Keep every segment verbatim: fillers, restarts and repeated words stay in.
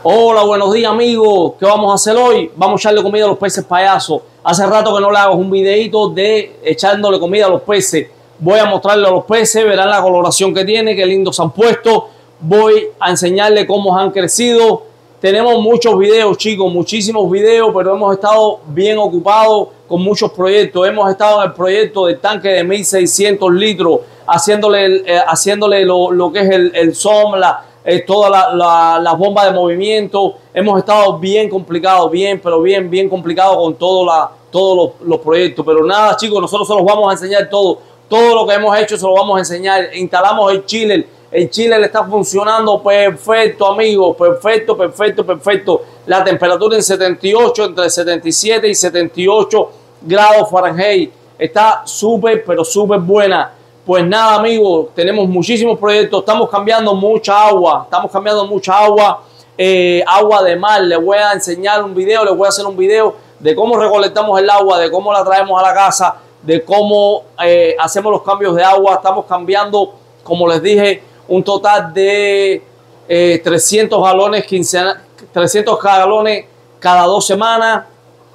Hola, buenos días amigos. ¿Qué vamos a hacer hoy? Vamos a echarle comida a los peces payasos. Hace rato que no le hago un videito de echándole comida a los peces. Voy a mostrarle a los peces, verán la coloración que tiene, qué lindos se han puesto. Voy a enseñarle cómo han crecido. Tenemos muchos videos, chicos, muchísimos videos, pero hemos estado bien ocupados con muchos proyectos. Hemos estado en el proyecto del tanque de mil seiscientos litros, haciéndole, eh, haciéndole lo, lo que es el, el sombra, eh, todas las la, la bombas de movimiento. Hemos estado bien complicados, bien, pero bien, bien complicados con todo la, todos los, los proyectos. Pero nada, chicos, nosotros se los vamos a enseñar todo. Todo lo que hemos hecho se lo vamos a enseñar. Instalamos el chiller. El chiller le está funcionando perfecto, amigos. Perfecto, perfecto, perfecto. La temperatura en setenta y ocho, entre setenta y siete y setenta y ocho grados Fahrenheit. Está súper, pero súper buena. Pues nada, amigos, tenemos muchísimos proyectos. Estamos cambiando mucha agua. Estamos cambiando mucha agua. Eh, agua de mar. Les voy a enseñar un video. Les voy a hacer un video de cómo recolectamos el agua, de cómo la traemos a la casa, de cómo eh, hacemos los cambios de agua. Estamos cambiando, como les dije, un total de eh, trescientos galones, trescientos galones cada dos semanas.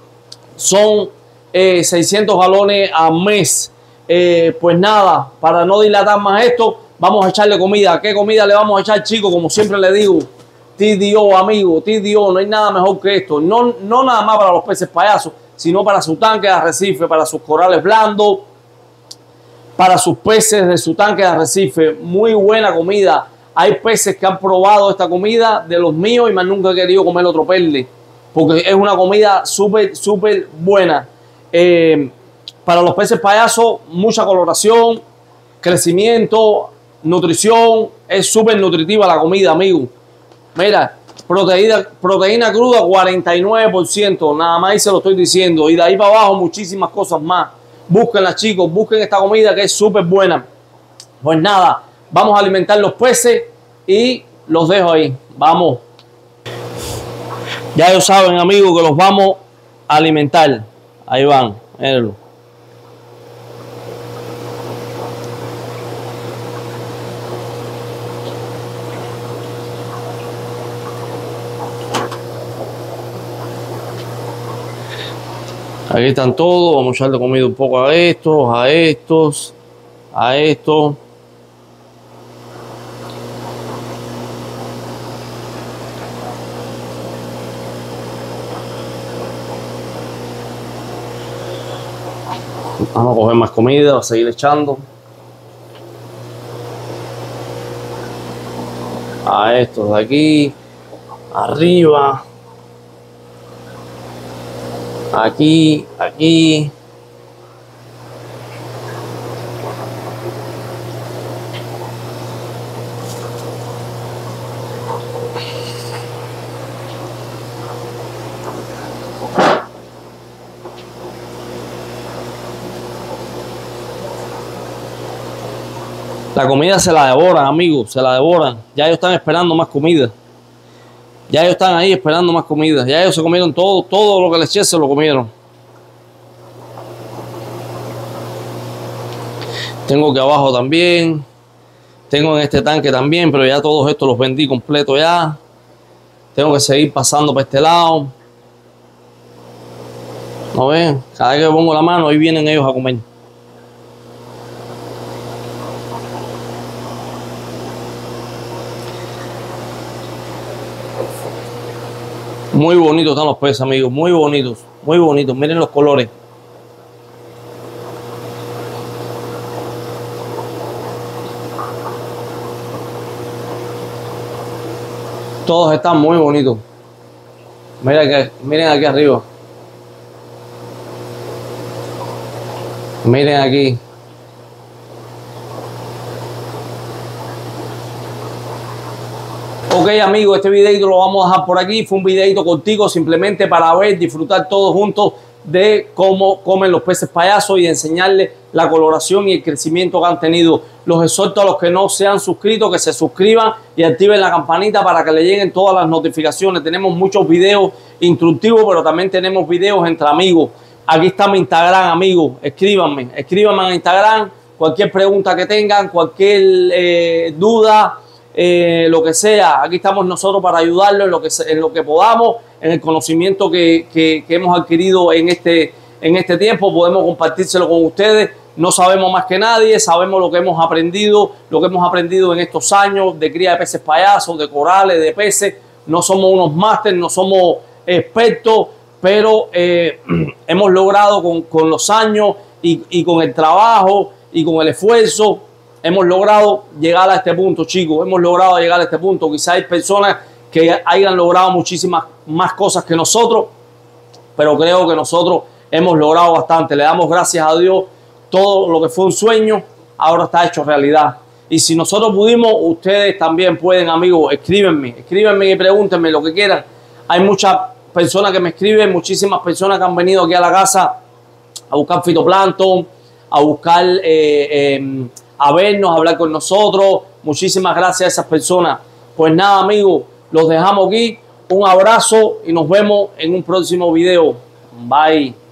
Son eh, seiscientos galones al mes. Eh, pues nada, para no dilatar más esto, vamos a echarle comida. ¿Qué comida le vamos a echar, chicos? Como siempre le digo, T D O, amigo, T D O, no hay nada mejor que esto. No, no nada más para los peces payasos, sino para su tanque de arrecife, para sus corales blandos, para sus peces de su tanque de arrecife. Muy buena comida. Hay peces que han probado esta comida de los míos y más nunca he querido comer otro perle, porque es una comida súper, súper buena. Eh, para los peces payasos, mucha coloración, crecimiento, nutrición. Es súper nutritiva la comida, amigo. Mira, proteína, proteína cruda cuarenta y nueve por ciento, nada más, y se lo estoy diciendo. Y de ahí para abajo muchísimas cosas más. Búsquenla, chicos, busquen esta comida que es súper buena. Pues nada, vamos a alimentar los peces y los dejo ahí. Vamos. Ya ellos saben, amigos, que los vamos a alimentar. Ahí van, mírenlo. Aquí están todos. Vamos a echarle comida un poco a estos, a estos, a estos. Vamos a coger más comida, a seguir echando. A estos de aquí, arriba. Aquí, aquí. La comida se la devoran, amigos, se la devoran. Ya ellos están esperando más comida. Ya ellos están ahí esperando más comida. Ya ellos se comieron todo, todo lo que les eché se lo comieron. Tengo que abajo también. Tengo en este tanque también, pero ya todos estos los vendí completo ya. Tengo que seguir pasando para este lado. ¿No ven? Cada vez que pongo la mano, ahí vienen ellos a comer. Muy bonitos están los peces, amigos. Muy bonitos. Muy bonitos. Miren los colores. Todos están muy bonitos. Miren aquí, miren aquí arriba. Miren aquí. Ok, amigos, este videito lo vamos a dejar por aquí. Fue un videito contigo simplemente para ver, disfrutar todos juntos de cómo comen los peces payasos y enseñarles la coloración y el crecimiento que han tenido. Los exhorto a los que no se han suscrito que se suscriban y activen la campanita para que le lleguen todas las notificaciones. Tenemos muchos videos instructivos, pero también tenemos videos entre amigos. Aquí está mi Instagram, amigos. Escríbanme, escríbanme en Instagram. Cualquier pregunta que tengan, cualquier eh, duda, eh, lo que sea. Aquí estamos nosotros para ayudarlo en lo que, en lo que podamos, en el conocimiento que, que, que hemos adquirido en este, en este tiempo. Podemos compartírselo con ustedes. No sabemos más que nadie, sabemos lo que hemos aprendido, lo que hemos aprendido en estos años de cría de peces payasos, de corales, de peces. No somos unos másteres, no somos expertos, pero eh, hemos logrado con, con los años y, y con el trabajo y con el esfuerzo, hemos logrado llegar a este punto, chicos. Hemos logrado llegar a este punto. Quizás hay personas que hayan logrado muchísimas más cosas que nosotros, pero creo que nosotros hemos logrado bastante. Le damos gracias a Dios. Todo lo que fue un sueño ahora está hecho realidad. Y si nosotros pudimos, ustedes también pueden, amigos. Escríbenme, escríbenme y pregúntenme lo que quieran. Hay muchas personas que me escriben, muchísimas personas que han venido aquí a la casa a buscar fitoplancton, a buscar, eh, eh, a vernos, a hablar con nosotros. Muchísimas gracias a esas personas. Pues nada, amigos, los dejamos aquí. Un abrazo y nos vemos en un próximo video. Bye.